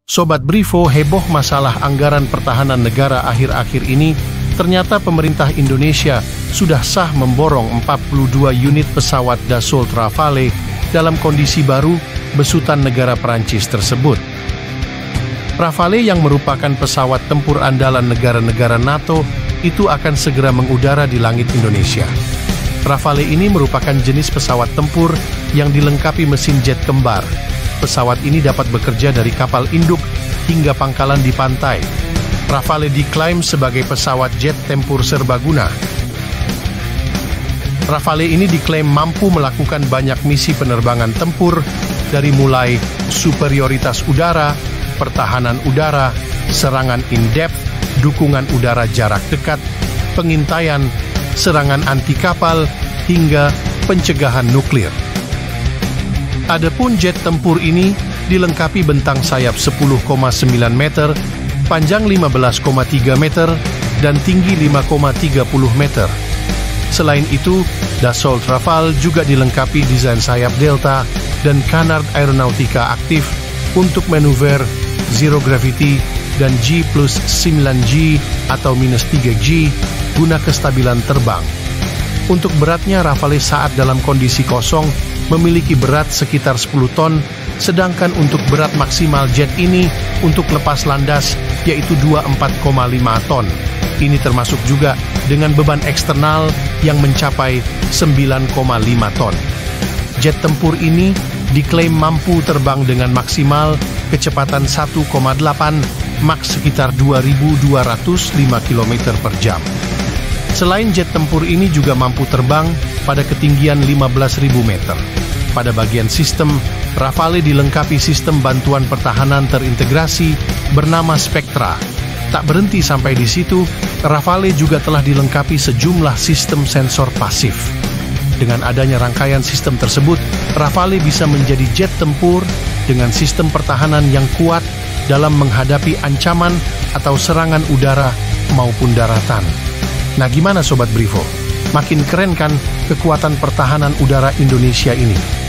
Sobat Brifo, heboh masalah anggaran pertahanan negara akhir-akhir ini. Ternyata pemerintah Indonesia sudah sah memborong 42 unit pesawat Dassault Rafale dalam kondisi baru besutan negara Perancis tersebut. Rafale yang merupakan pesawat tempur andalan negara-negara NATO itu akan segera mengudara di langit Indonesia. Rafale ini merupakan jenis pesawat tempur yang dilengkapi mesin jet kembar. Pesawat ini dapat bekerja dari kapal induk hingga pangkalan di pantai. Rafale diklaim sebagai pesawat jet tempur serbaguna. Rafale ini diklaim mampu melakukan banyak misi penerbangan tempur, dari mulai superioritas udara, pertahanan udara, serangan in-depth, dukungan udara jarak dekat, pengintaian, serangan anti kapal, hingga pencegahan nuklir. Adapun jet tempur ini dilengkapi bentang sayap 10,9 meter, panjang 15,3 meter, dan tinggi 5,30 meter. Selain itu, Dassault Rafale juga dilengkapi desain sayap Delta dan Canard Aeronautica aktif untuk manuver Zero Gravity dan G+9G atau -3G guna kestabilan terbang. Untuk beratnya, Rafale saat dalam kondisi kosong memiliki berat sekitar 10 ton, sedangkan untuk berat maksimal jet ini untuk lepas landas yaitu 24,5 ton. Ini termasuk juga dengan beban eksternal yang mencapai 9,5 ton. Jet tempur ini diklaim mampu terbang dengan maksimal kecepatan 1,8 Mach sekitar 2.205 km per jam. Selain jet tempur ini juga mampu terbang pada ketinggian 15.000 meter. Pada bagian sistem, Rafale dilengkapi sistem bantuan pertahanan terintegrasi bernama Spectra. Tak berhenti sampai di situ, Rafale juga telah dilengkapi sejumlah sistem sensor pasif. Dengan adanya rangkaian sistem tersebut, Rafale bisa menjadi jet tempur dengan sistem pertahanan yang kuat dalam menghadapi ancaman atau serangan udara maupun daratan. Nah, gimana Sobat Brifo? Makin keren kan kekuatan pertahanan udara Indonesia ini?